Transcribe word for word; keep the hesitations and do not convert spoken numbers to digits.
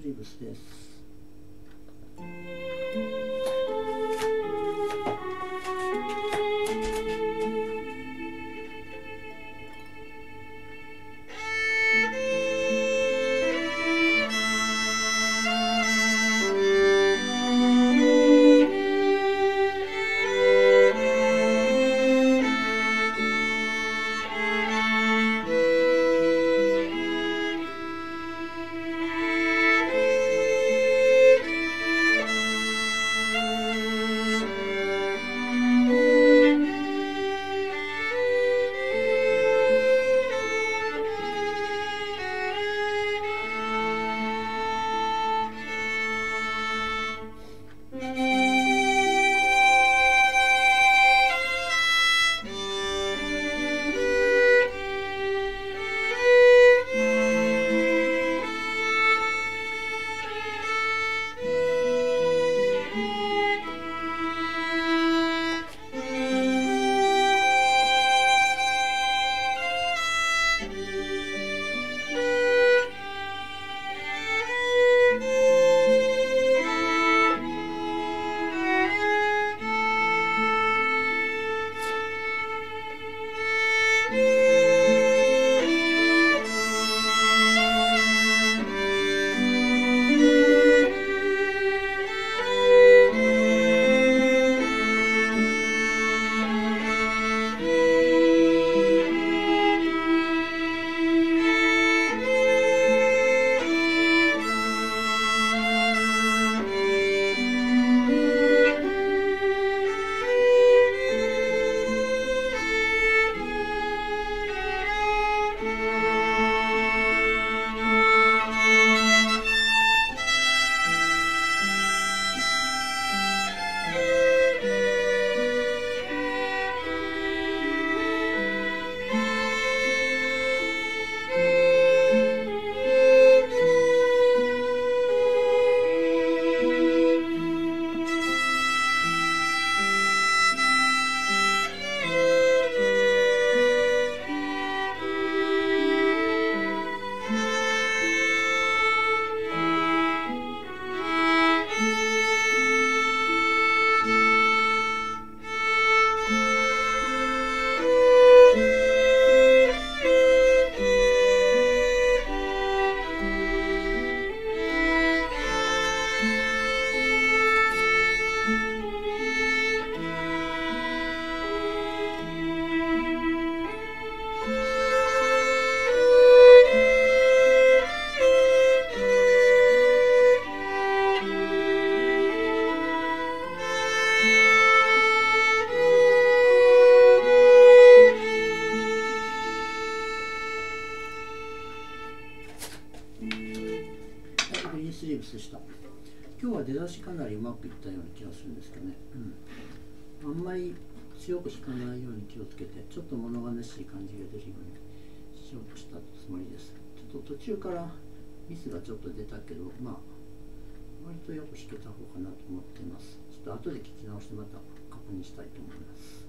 リーブスです。フリースリーブスでした。今日は出だしかなりうまくいったような気がするんですけどね、うん、あんまり強く弾かないように気をつけて、ちょっと物悲しい感じが出るようにしようとしたつもりです。ちょっと途中からミスがちょっと出たけど、まあ割とよく弾けた方かなと思っています。ちょっと後で聞き直してまた確認したいと思います。